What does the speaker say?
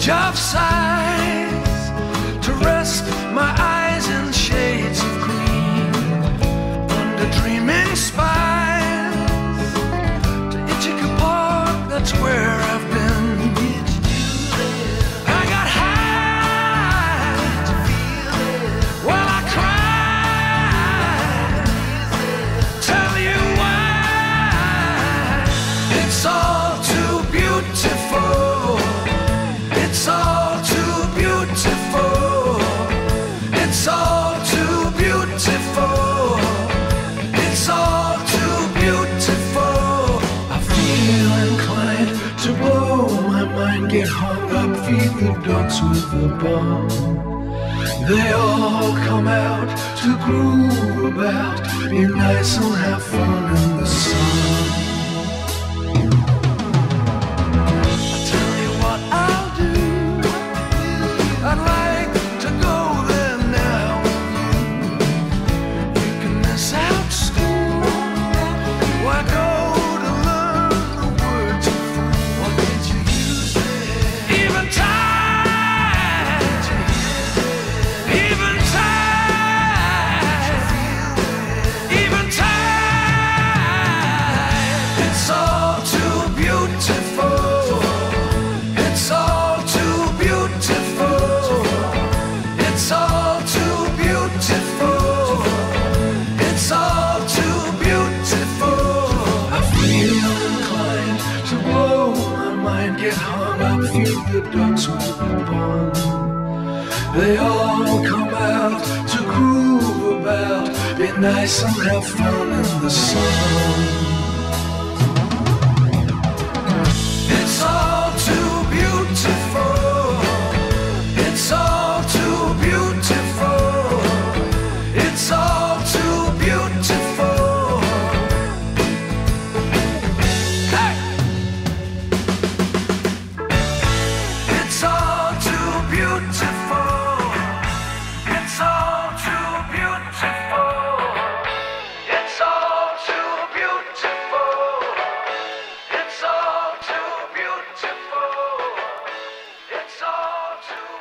of sighs to rest my eyes in shades of green under dreaming spires to Itchycoo Park, that's where I've been. I got high while I cried. Tell you why. It's all too beautiful. It's all too beautiful. It's all too beautiful. It's all too beautiful. I feel inclined to blow my mind, get hung up, feed the ducks with the bone. They all come out to groove about, be nice and have fun in the sun. I'd like to go there now. You can miss out school. Why go to learn the words of fool? Why can't you use it? Eventide, Eventide, Eventide. It's all too beautiful. It's all too beautiful. It's all too beautiful. It's all too beautiful. I feel inclined to blow my mind, get hung up, feed the ducks with the bone. They all come out to groove about, be nice and have fun in the sun. It's all too beautiful. It's all too beautiful. It's all too beautiful. Hey! It's all too beautiful. It's all too beautiful. It's all too beautiful. It's all too beautiful. It's all too